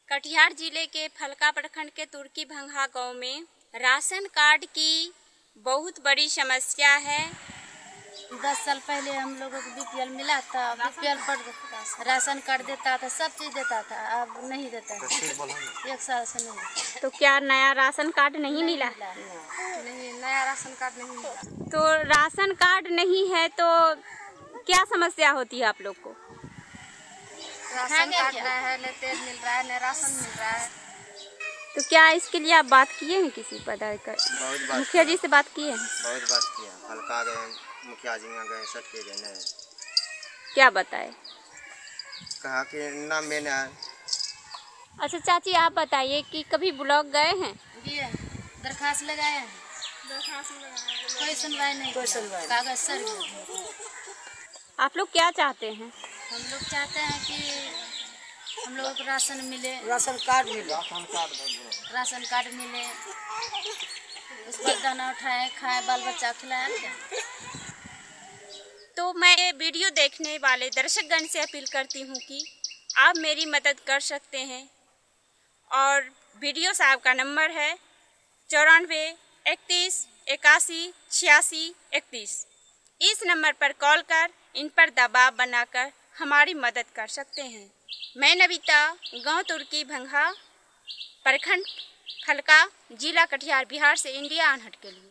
कटिहार जिले के फलका प्रखंड के तुर्की भंगा गांव में राशन कार्ड की बहुत बड़ी समस्या है। 10 साल पहले हम लोगों को बीपीएल मिला था। बीपीएल पर राशन कार्ड देता था, सब चीज़ देता था, अब नहीं देता है। 1 साल से नहीं। तो क्या नया राशन कार्ड नहीं मिला? नहीं, नया राशन कार्ड नहीं मिला। तो राशन कार्ड नहीं है तो क्या समस्या होती है आप लोग को? राशन कार्ड रहा है, न तेल मिल रहा है, न राशन मिल रहा है। तो क्या इसके लिए आप बात किए हैं किसी पदाधिकारी, मुखिया जी से बात किए हैं? बहुत बात किया, हल्का गए, मुखिया जी में गए, सब के गए। क्या बताए? कहा कि ना मैंने। अच्छा चाची, आप बताइए कि कभी ब्लॉक गए हैं? ये दरखास्त लगाए हैं, कोई सुनवाई नहीं, कोई सुनवाई, कागज सर गया। आप लोग क्या चाहते हैं? हम लोग चाहते हैं कि हम लोगों को राशन मिले, राशन कार्ड मिले, राशन कार्ड मिले, उस पर दाना उठाए, खाए, बाल बच्चा खिलाए। तो मैं ये वीडियो देखने वाले दर्शकगण से अपील करती हूँ कि आप मेरी मदद कर सकते हैं। और वीडियो साहब का नंबर है 94 31 81 86 31। इस नंबर पर कॉल कर इन पर दबाव बनाकर हमारी मदद कर सकते हैं। मैं नविता, गांव तुर्की भंगा, प्रखंड फलका, जिला कटिहार, बिहार से इंडिया अनहट के लिए।